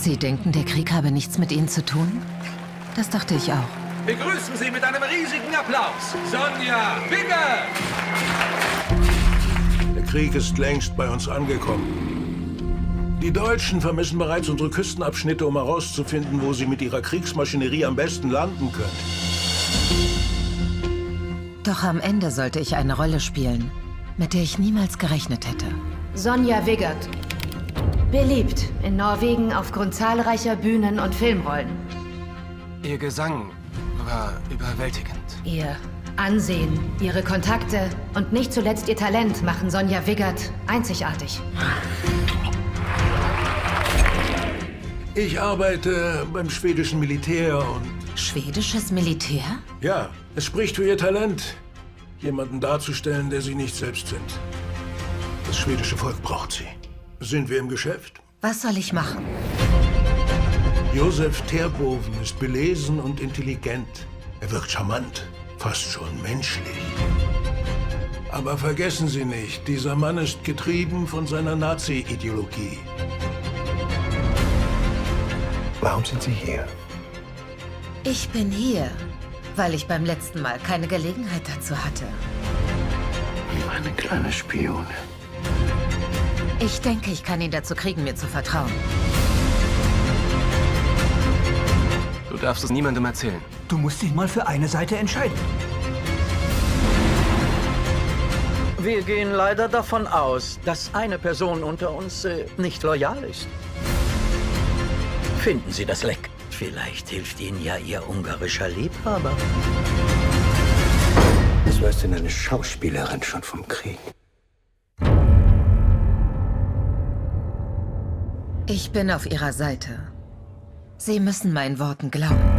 Sie denken, der Krieg habe nichts mit Ihnen zu tun? Das dachte ich auch. Begrüßen Sie mit einem riesigen Applaus Sonja Wigger! Der Krieg ist längst bei uns angekommen. Die Deutschen vermissen bereits unsere Küstenabschnitte, um herauszufinden, wo sie mit ihrer Kriegsmaschinerie am besten landen können. Doch am Ende sollte ich eine Rolle spielen, mit der ich niemals gerechnet hätte. Sonja Wiggert. Beliebt in Norwegen aufgrund zahlreicher Bühnen- und Filmrollen. Ihr Gesang war überwältigend. Ihr Ansehen, ihre Kontakte und nicht zuletzt ihr Talent machen Sonja Wiggert einzigartig. Ich arbeite beim schwedischen Militär und... Schwedisches Militär? Ja, es spricht für ihr Talent, jemanden darzustellen, der sie nicht selbst sind. Das schwedische Volk braucht sie. Sind wir im Geschäft? Was soll ich machen? Josef Terboven ist belesen und intelligent. Er wirkt charmant, fast schon menschlich. Aber vergessen Sie nicht, dieser Mann ist getrieben von seiner Nazi-Ideologie. Warum sind Sie hier? Ich bin hier, weil ich beim letzten Mal keine Gelegenheit dazu hatte. Eine kleine Spione. Ich denke, ich kann ihn dazu kriegen, mir zu vertrauen. Du darfst es niemandem erzählen. Du musst dich mal für eine Seite entscheiden. Wir gehen leider davon aus, dass eine Person unter uns nicht loyal ist. Finden Sie das Leck. Vielleicht hilft Ihnen ja Ihr ungarischer Liebhaber. Was weiß denn eine Schauspielerin schon vom Krieg? Ich bin auf Ihrer Seite. Sie müssen meinen Worten glauben.